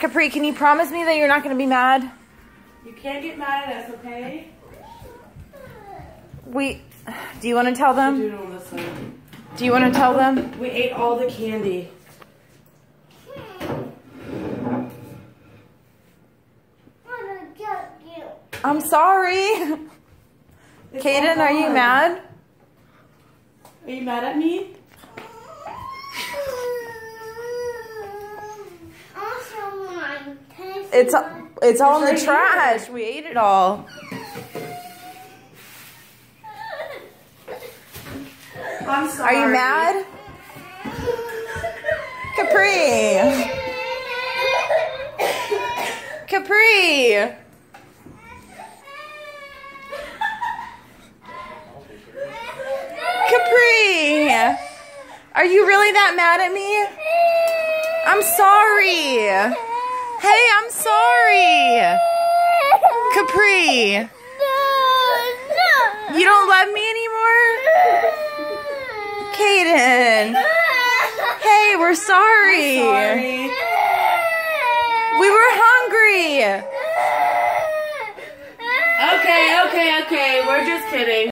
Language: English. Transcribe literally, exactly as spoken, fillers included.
Capri, can you promise me that you're not going to be mad? You can't get mad at us, okay? We, do you want to tell them? Doing all this one. Do you want to tell them? We ate all the candy. I'm sorry. Kaden, are you mad? Are you mad at me? It's it's all in the trash. We ate it all. I'm sorry. Are you mad? Capri. Capri. Capri. Are you really that mad at me? I'm sorry. Hey, I'm sorry. Capri. You don't love me anymore? Kaden. Hey, we're sorry. I'm sorry. We were hungry. Okay, okay, okay. We're just kidding.